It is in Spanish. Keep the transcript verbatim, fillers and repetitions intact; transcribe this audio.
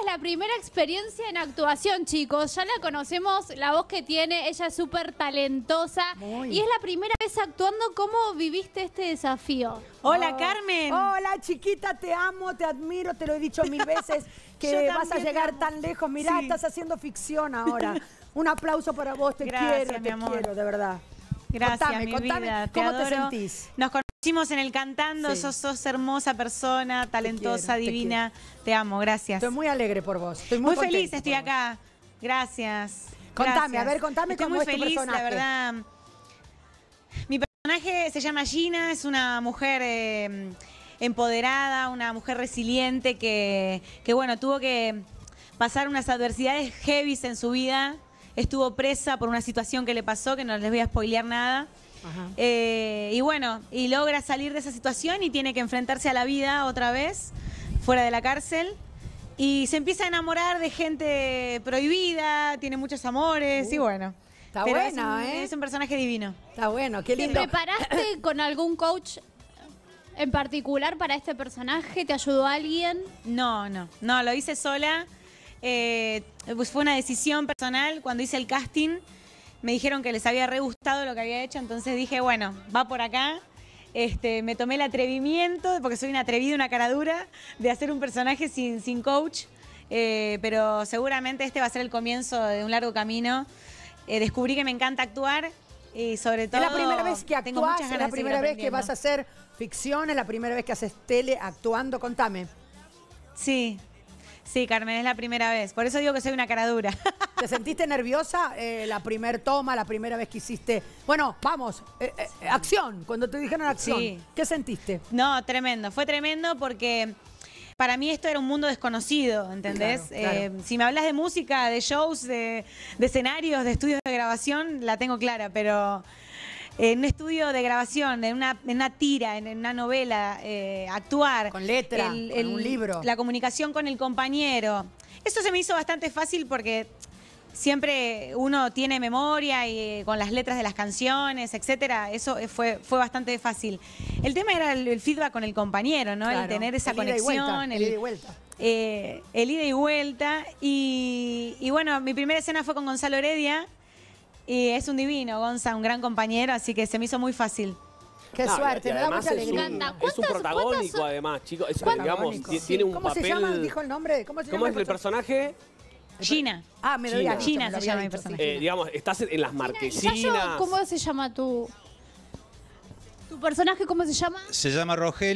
la primera experiencia en actuación, chicos. Ya la conocemos, la voz que tiene, ella es súper talentosa. Muy. Y es la primera vez actuando. ¿Cómo viviste este desafío? Hola, oh, Carmen. Hola, chiquita, te amo, te admiro, te lo he dicho mil veces, que vas a llegar tan lejos. Mirá, sí. Estás haciendo ficción ahora. Un aplauso para vos, te Gracias, quiero, te amor. quiero, de verdad. Gracias, contame, mi contame, vida. ¿cómo te, te sentís? Nos conocimos en el Cantando, sí. sos, sos hermosa persona, talentosa, te quiero, divina. Te, te amo, gracias. Estoy muy alegre por vos. Estoy muy, muy feliz estoy acá. Gracias. Contame, gracias. a ver, contame estoy cómo muy es tu feliz, personaje. La verdad. Mi personaje se llama Gina, es una mujer eh, empoderada, una mujer resiliente que, que, bueno, tuvo que pasar unas adversidades heavies en su vida. Estuvo presa por una situación que le pasó, que no les voy a spoilear nada. Eh, y bueno, y logra salir de esa situación y tiene que enfrentarse a la vida otra vez, fuera de la cárcel. Y se empieza a enamorar de gente prohibida, tiene muchos amores uh, y bueno. Está pero bueno, es un, ¿eh? Es un personaje divino. Está bueno, qué lindo. ¿Te preparaste con algún coach en particular para este personaje? ¿Te ayudó alguien? No, no, no, lo hice sola. Eh, pues fue una decisión personal. Cuando hice el casting me dijeron que les había re gustado lo que había hecho, entonces dije, bueno, va por acá. Este, me tomé el atrevimiento, porque soy una atrevida, una cara dura, de hacer un personaje sin, sin coach, eh, pero seguramente este va a ser el comienzo de un largo camino. Eh, descubrí que me encanta actuar y sobre todo... ¿Es la primera vez que actuás? ¿Es la primera vez que vas a hacer ficción? ¿Es la primera vez que haces tele actuando? Contame. Sí. Sí, Carmen, es la primera vez. Por eso digo que soy una cara dura. ¿Te sentiste nerviosa eh, la primer toma, la primera vez que hiciste? Bueno, vamos, eh, eh, acción, cuando te dijeron acción. Sí. ¿Qué sentiste? No, tremendo. Fue tremendo porque para mí esto era un mundo desconocido, ¿entendés? Claro, claro. Eh, si me hablas de música, de shows, de, de escenarios, de estudios de grabación, la tengo clara, pero... En un estudio de grabación, en una, en una tira, en una novela, eh, actuar. Con letra, el, con el, un libro. La comunicación con el compañero. Eso se me hizo bastante fácil porque siempre uno tiene memoria y eh, con las letras de las canciones, etcétera. Eso fue, fue bastante fácil. El tema era el, el feedback con el compañero, ¿no? Claro, el tener esa el conexión. Ida y vuelta, el, el ida y vuelta. Eh, el ida y vuelta. Y, y bueno, mi primera escena fue con Gonzalo Heredia. Y es un divino, Gonza, un gran compañero, así que se me hizo muy fácil. Qué no, suerte, me da mucha alegría. Es un protagónico, además, chicos. Es, digamos, sí. tiene un ¿Cómo papel... se llama? ¿Dijo el nombre? ¿Cómo se llama? ¿Cómo es el personaje? Gina. Ah, me lo había dicho. Gina se llama mi personaje. Eh, digamos, estás en las marquesinas. Gina, ¿cómo se llama tu, tu personaje? ¿Cómo se llama? Se llama Rogelio.